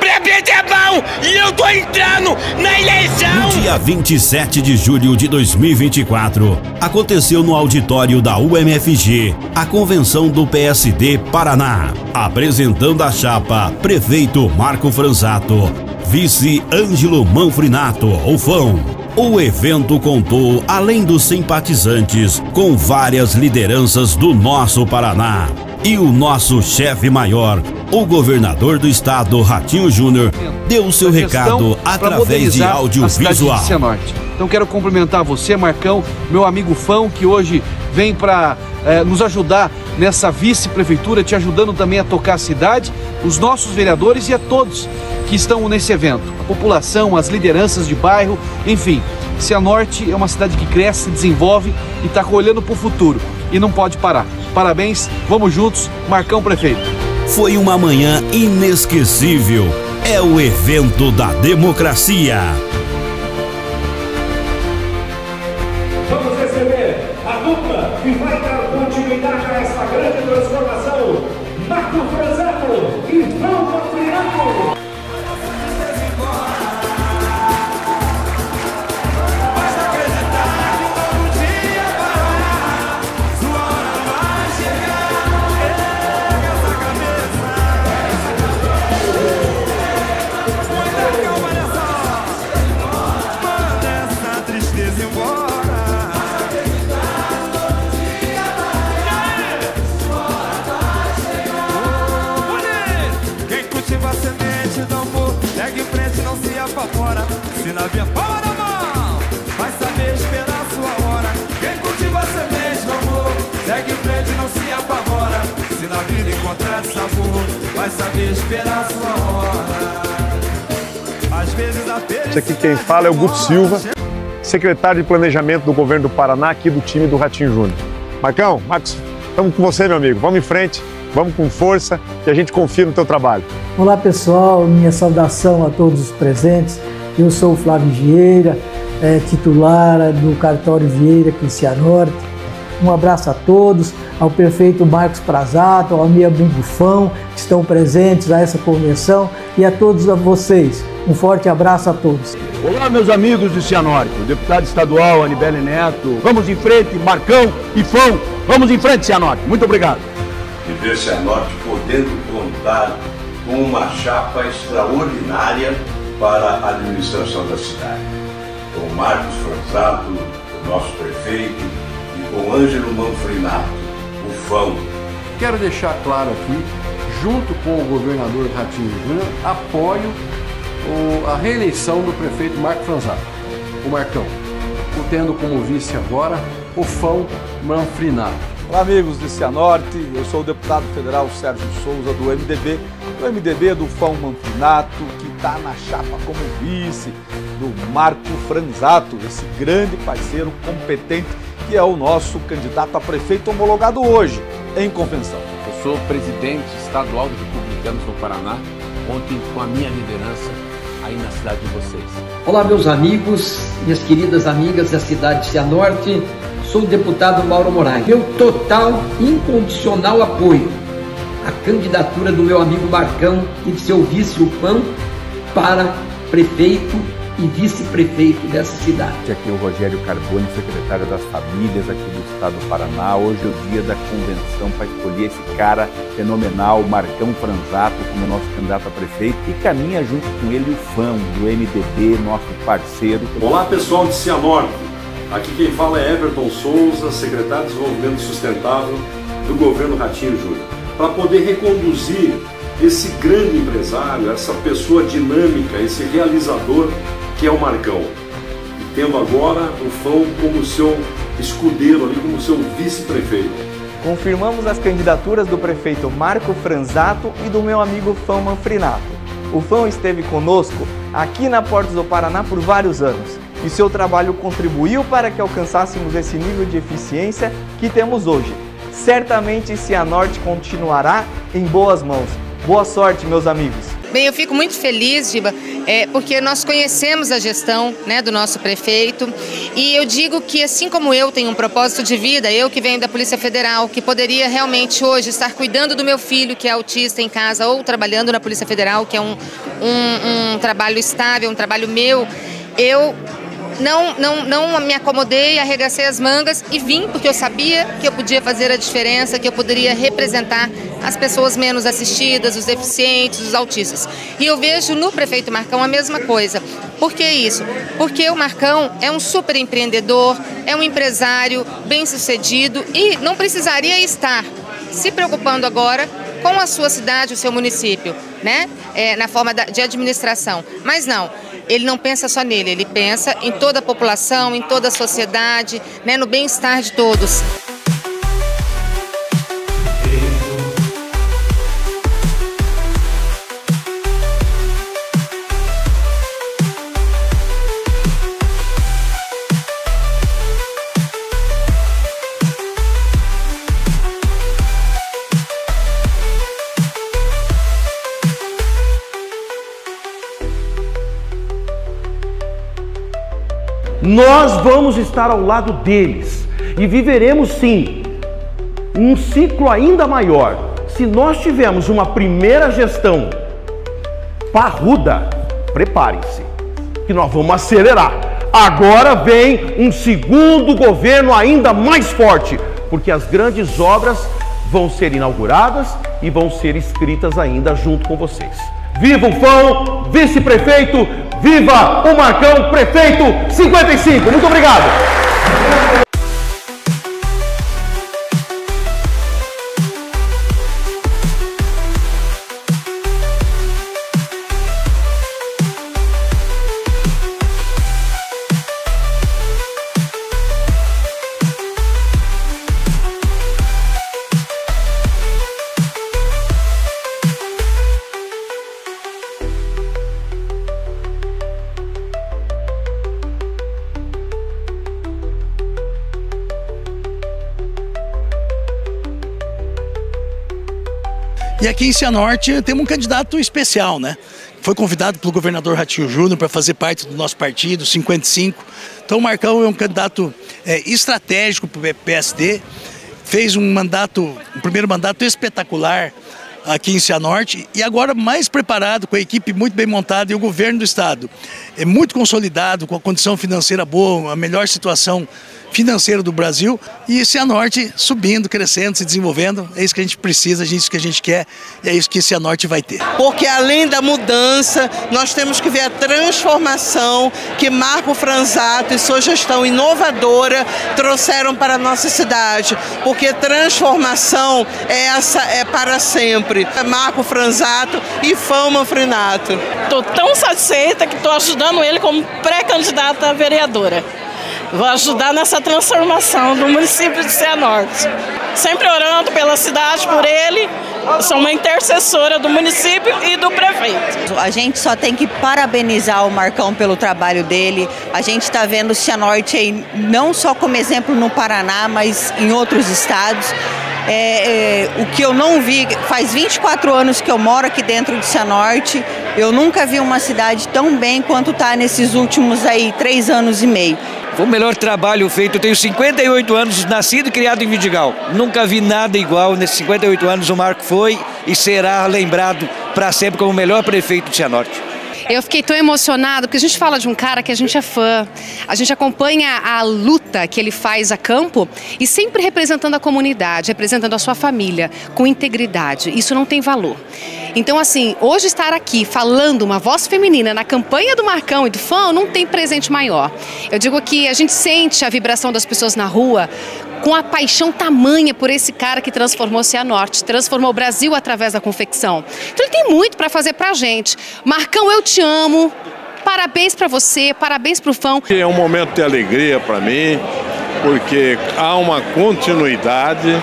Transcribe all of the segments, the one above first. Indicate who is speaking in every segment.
Speaker 1: prefeito é bom e eu tô entrando na eleição.
Speaker 2: No dia 27 de julho de 2024, aconteceu no auditório da UMFG a convenção do PSD Paraná, apresentando a chapa prefeito Marco Franzato, vice Ângelo Manfrinato, o FAM. O evento contou, além dos simpatizantes, com várias lideranças do nosso Paraná. E o nosso chefe maior, o governador do estado, Ratinho Júnior, deu o seu recado através de audiovisual.
Speaker 3: Então quero cumprimentar você, Marcão, meu amigo fã, que hoje vem para nos ajudar nessa vice-prefeitura, te ajudando também a tocar a cidade, os nossos vereadores e a todos que estão nesse evento. A população, as lideranças de bairro, enfim. Cianorte é uma cidade que cresce, se desenvolve e está olhando para o futuro. E não pode parar. Parabéns, vamos juntos, Marcão prefeito.
Speaker 2: Foi uma manhã inesquecível. É o evento da democracia.
Speaker 4: Vamos receber a dupla que vai dar continuidade a essa grande transformação. Marco Franzato e Manfrinato.
Speaker 5: Se na via palma da mão, vai saber esperar a sua hora. Quem cultiva a semente do amor, segue em frente, não se apavora. Se na vida encontrar sabor, vai saber esperar a sua hora. Às vezes a felicidade...
Speaker 6: Esse aqui quem fala é o Guto Silva, secretário de Planejamento do Governo do Paraná, aqui do time do Ratinho Júnior. Marcão, Marcos, estamos com você, meu amigo. Vamos em frente, vamos com força, que a gente confia no teu trabalho.
Speaker 7: Olá, pessoal. Minha saudação a todos os presentes. Eu sou o Flávio Vieira, titular do cartório Vieira, aqui em Cianorte. Um abraço a todos, ao prefeito Marcos Franzato, ao meu amigo Fão, que estão presentes a essa convenção, e a todos vocês. Um forte abraço a todos.
Speaker 8: Olá, meus amigos de Cianorte, o deputado estadual Anibele Neto. Vamos em frente, Marcão e Fão. Vamos em frente, Cianorte. Muito obrigado.
Speaker 9: E ver Cianorte podendo contar com uma chapa extraordinária para a administração da cidade, com o Marcos Franzato, o nosso prefeito, e com Ângelo Manfrinato, o FAM.
Speaker 3: Quero deixar claro aqui, junto com o governador Ratinho Júnior, apoio a reeleição do prefeito Marco Franzato, o Marcão, tendo como vice agora o FAM Manfrinato.
Speaker 10: Olá, amigos de Cianorte, eu sou o deputado federal Sérgio Souza do MDB do FAM Manfrinato, que está na chapa como vice do Marco Franzato, esse grande parceiro competente que é o nosso candidato a prefeito homologado hoje em convenção.
Speaker 11: Eu sou presidente estadual dos Republicanos do Paraná, ontem com a minha liderança aí na cidade de vocês.
Speaker 12: Olá, meus amigos, minhas queridas amigas da cidade de Cianorte, sou o deputado Mauro Moraes. Meu total, incondicional apoio à candidatura do meu amigo Marcão e de seu vice, o FAM, para prefeito e vice-prefeito dessa cidade.
Speaker 13: Aqui é o Rogério Carboni, secretário das Famílias aqui do estado do Paraná. Hoje é o dia da convenção para escolher esse cara fenomenal, Marcão Franzato, como nosso candidato a prefeito, e caminha junto com ele o FAM do MDB, nosso parceiro.
Speaker 14: Olá, pessoal de Cianorte. Aqui quem fala é Everton Souza, secretário de Desenvolvimento Sustentável do governo Ratinho Júnior. Para poder reconduzir esse grande empresário, essa pessoa dinâmica, esse realizador que é o Marcão. E tendo agora o FAM como seu escudeiro ali, como seu vice-prefeito.
Speaker 15: Confirmamos as candidaturas do prefeito Marco Franzato e do meu amigo FAM Manfrinato. O FAM esteve conosco aqui na Portos do Paraná por vários anos. E seu trabalho contribuiu para que alcançássemos esse nível de eficiência que temos hoje. Certamente Cianorte continuará em boas mãos. Boa sorte, meus amigos!
Speaker 16: Bem, eu fico muito feliz, Giba, porque nós conhecemos a gestão, né, do nosso prefeito, e eu digo que assim como eu tenho um propósito de vida, eu que venho da Polícia Federal, que poderia realmente hoje estar cuidando do meu filho que é autista em casa ou trabalhando na Polícia Federal, que é um trabalho estável, um trabalho meu, eu não me acomodei, arregacei as mangas e vim porque eu sabia que eu podia fazer a diferença, que eu poderia representar as pessoas menos assistidas, os deficientes, os autistas. E eu vejo no prefeito Marcão a mesma coisa. Por que isso? Porque o Marcão é um super empreendedor, é um empresário bem-sucedido e não precisaria estar se preocupando agora com a sua cidade, o seu município, né? Na forma de administração. Mas não. Ele não pensa só nele, ele pensa em toda a população, em toda a sociedade, né, no bem-estar de todos.
Speaker 17: Nós vamos estar ao lado deles e viveremos sim um ciclo ainda maior. Se nós tivermos uma primeira gestão parruda, preparem-se, que nós vamos acelerar. Agora vem um segundo governo ainda mais forte, porque as grandes obras vão ser inauguradas e vão ser escritas ainda junto com vocês. Viva o Fão, vice-prefeito! Viva o Marcão, prefeito 55. Muito obrigado.
Speaker 18: E aqui em Cianorte temos um candidato especial, né? Foi convidado pelo governador Ratinho Júnior para fazer parte do nosso partido, 55. Então o Marcão é um candidato estratégico para o PSD, fez um primeiro mandato espetacular aqui em Cianorte e agora mais preparado, com a equipe muito bem montada e o governo do estado é muito consolidado, com a condição financeira boa, a melhor situação financeira do Brasil e Cianorte subindo, crescendo, se desenvolvendo. É isso que a gente precisa, é isso que a gente quer e é isso que Cianorte vai ter.
Speaker 19: Porque além da mudança, nós temos que ver a transformação que Marco Franzato e sua gestão inovadora trouxeram para a nossa cidade. Porque transformação é para sempre. Marco Franzato e Fão Manfrinato.
Speaker 20: Estou tão satisfeita que estou ajudando ele como pré-candidata a vereadora. Vou ajudar nessa transformação do município de Cianorte. Sempre orando pela cidade, por ele. Sou uma intercessora do município e do prefeito.
Speaker 21: A gente só tem que parabenizar o Marcão pelo trabalho dele. A gente está vendo o Cianorte aí, não só como exemplo no Paraná, mas em outros estados. O que eu não vi, faz 24 anos que eu moro aqui dentro de Cianorte, eu nunca vi uma cidade tão bem quanto está nesses últimos aí 3 anos e meio.
Speaker 22: Foi o melhor trabalho feito. Eu tenho 58 anos, nascido e criado em Vidigal. Nunca vi nada igual. Nesses 58 anos o Marco foi e será lembrado para sempre como o melhor prefeito de Cianorte.
Speaker 23: Eu fiquei tão emocionado porque a gente fala de um cara que a gente é fã, a gente acompanha a luta que ele faz a campo e sempre representando a comunidade, representando a sua família, com integridade. Isso não tem valor. Então, assim, hoje estar aqui falando uma voz feminina na campanha do Marcão e do Fão não tem presente maior. Eu digo que a gente sente a vibração das pessoas na rua com a paixão tamanha por esse cara que transformou Cianorte, transformou o Brasil através da confecção. Então ele tem muito para fazer pra gente. Marcão, eu te amo. Parabéns para você, parabéns pro Fão.
Speaker 24: É um momento de alegria para mim, porque há uma continuidade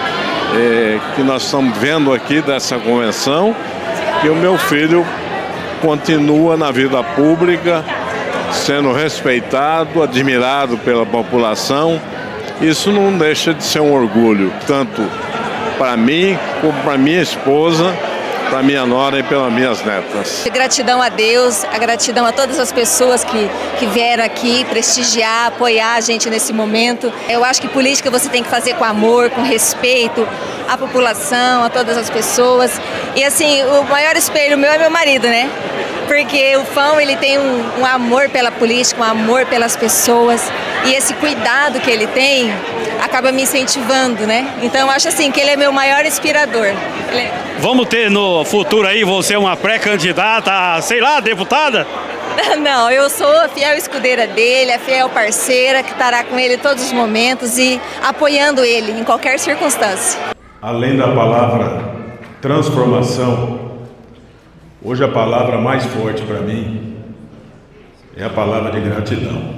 Speaker 24: que nós estamos vendo aqui dessa convenção, que o meu filho continua na vida pública, sendo respeitado, admirado pela população. Isso não deixa de ser um orgulho, tanto para mim como para minha esposa para minha nora e pelas minhas netas.
Speaker 1: Gratidão a Deus, a gratidão a todas as pessoas que vieram aqui prestigiar, apoiar a gente nesse momento. Eu acho que política você tem que fazer com amor, com respeito à população, a todas as pessoas. E assim, o maior espelho meu é meu marido, né? Porque o Fão, ele tem um amor pela política, um amor pelas pessoas, e esse cuidado que ele tem acaba me incentivando, né? Então eu acho assim que ele é meu maior inspirador.
Speaker 2: Vamos ter no futuro aí você uma pré-candidata, sei lá, deputada?
Speaker 1: Não, eu sou a fiel escudeira dele, a fiel parceira que estará com ele em todos os momentos e apoiando ele em qualquer circunstância.
Speaker 4: Além da palavra transformação, hoje a palavra mais forte para mim é a palavra de gratidão.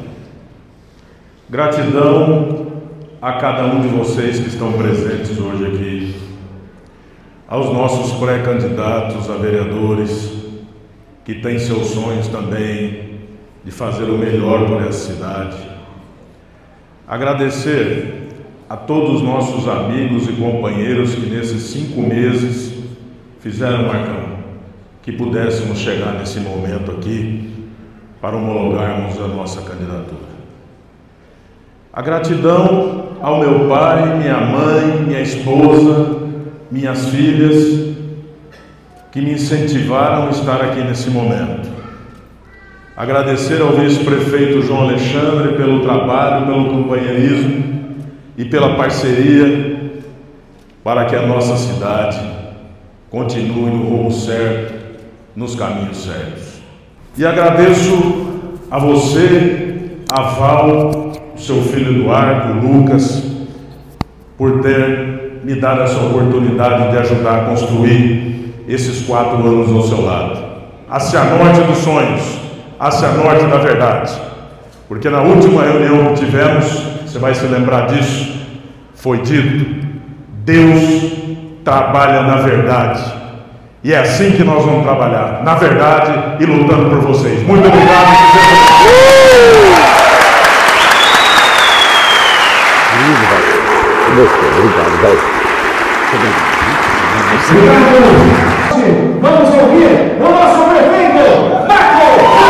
Speaker 4: Gratidão a cada um de vocês que estão presentes hoje aqui, aos nossos pré-candidatos a vereadores, que têm seus sonhos também de fazer o melhor por essa cidade. Agradecer a todos os nossos amigos e companheiros que nesses 5 meses fizeram, Marcão, que pudéssemos chegar nesse momento aqui para homologarmos a nossa candidatura. A gratidão ao meu pai, minha mãe, minha esposa, minhas filhas, que me incentivaram a estar aqui nesse momento. Agradecer ao vice-prefeito João Alexandre pelo trabalho, pelo companheirismo e pela parceria para que a nossa cidade continue no rumo certo, nos caminhos certos. E agradeço a você, a Val, o seu filho Eduardo, o Lucas, por ter me dado essa oportunidade de ajudar a construir esses 4 anos ao seu lado. A Cianorte dos sonhos, a Cianorte da verdade. Porque na última reunião que tivemos, você vai se lembrar disso, foi dito: Deus trabalha na verdade. E é assim que nós vamos trabalhar, na verdade e lutando por vocês. Muito obrigado.
Speaker 5: Vamos ouvir o nosso prefeito, Marco!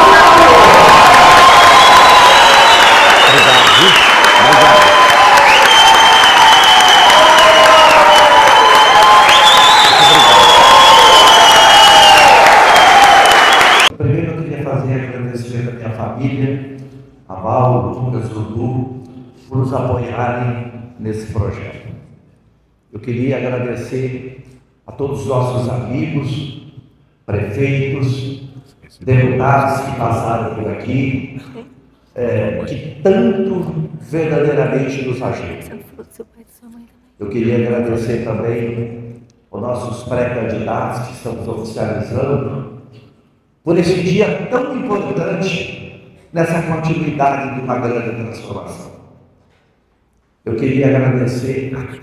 Speaker 25: Primeiro eu queria fazer agradecer à minha família, a Val, o Lucas e o Dudu, por nos apoiarem nesse projeto. Eu queria agradecer a todos os nossos amigos, prefeitos, deputados que passaram por aqui, que tanto verdadeiramente nos ajudam. Eu queria agradecer também aos nossos pré-candidatos que estamos oficializando por esse dia tão importante nessa continuidade de uma grande transformação. Eu queria agradecer a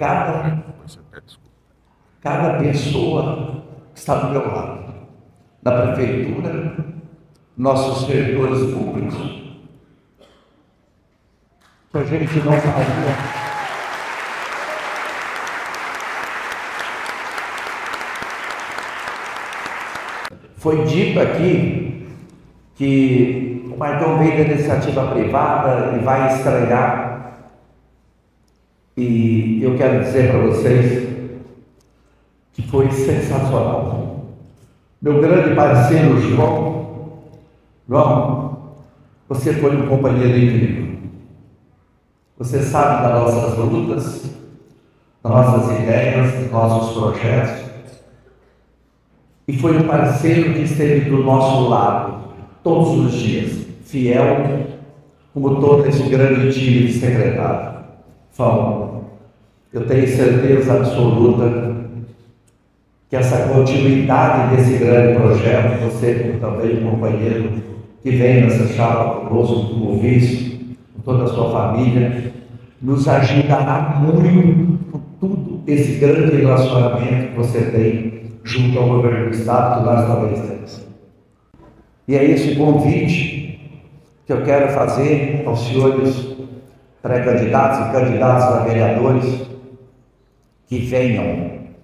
Speaker 25: cada pessoa que está do meu lado, na prefeitura, nossos servidores públicos. A gente não faria. Foi dito aqui que o Marcão veio da iniciativa privada e vai estrear. E eu quero dizer para vocês que foi sensacional. Meu grande parceiro João, você foi um companheiro incrível. Você sabe das nossas lutas, das nossas ideias, dos nossos projetos. E foi um parceiro que esteve do nosso lado todos os dias, fiel, como todo esse grande time de secretário. Fão, eu tenho certeza absoluta que essa continuidade desse grande projeto, você também, companheiro, que vem nessa chapa conosco, como vice, com toda a sua família, nos ajudará muito com tudo esse grande relacionamento que você tem junto ao governo do Estado, que nós também temos. E é esse convite que eu quero fazer aos senhores pré-candidatos e candidatos a vereadores que venham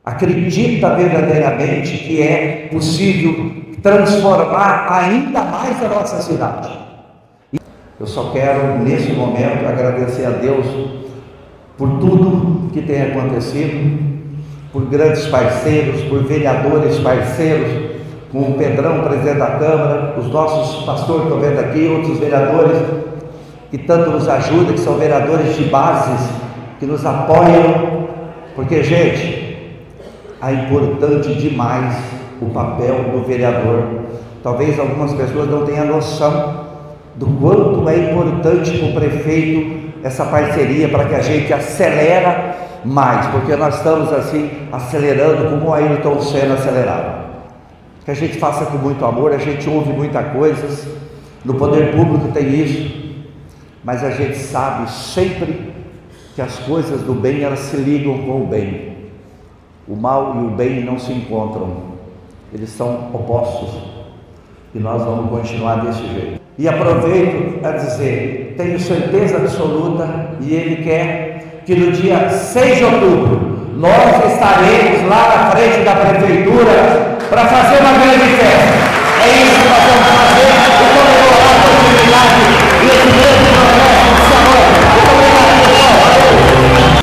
Speaker 25: acredita verdadeiramente que é possível transformar ainda mais a nossa cidade. Eu só quero, nesse momento, agradecer a Deus por tudo que tem acontecido, por grandes parceiros, por vereadores parceiros, com o Pedrão, presidente da Câmara, os nossos pastores que estão vendo aqui, outros vereadores que tanto nos ajudam, que são vereadores de bases, que nos apoiam, porque, gente, é importante demais o papel do vereador. Talvez algumas pessoas não tenham noção do quanto é importante para o prefeito essa parceria, para que a gente acelera mais, porque nós estamos assim acelerando como o Ayrton Senna acelerava. Que a gente faça com muito amor, a gente ouve muita coisa, no poder público tem isso, mas a gente sabe sempre que as coisas do bem, elas se ligam com o bem. O mal e o bem não se encontram, eles são opostos, e nós vamos continuar desse jeito. E aproveito a dizer, tenho certeza absoluta, e ele quer que no dia 6 de outubro, nós estaremos lá na frente da prefeitura para fazer uma grande festa. É isso que nós vamos fazer e comemorar a continuidade desse grande projeto de Cianorte. Muito obrigado, pessoal. Valeu!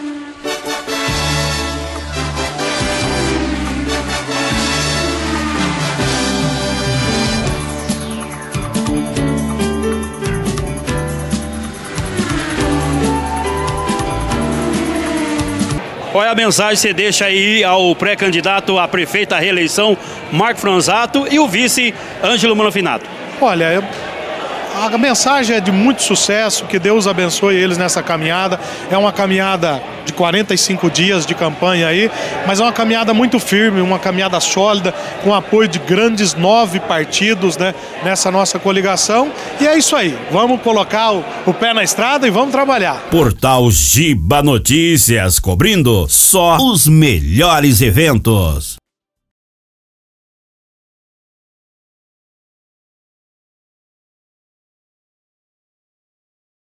Speaker 2: Qual é a mensagem que você deixa aí ao pré-candidato a prefeito à reeleição, Marco Franzatto, e o vice, Ângelo Manfrinato?
Speaker 3: Olha, a mensagem é de muito sucesso, que Deus abençoe eles nessa caminhada. É uma caminhada de 45 dias de campanha aí, mas é uma caminhada muito firme, uma caminhada sólida, com apoio de grandes 9 partidos, né, nessa nossa coligação. E é isso aí, vamos colocar o pé na estrada e vamos trabalhar.
Speaker 6: Portal Giba Notícias, cobrindo só os melhores eventos.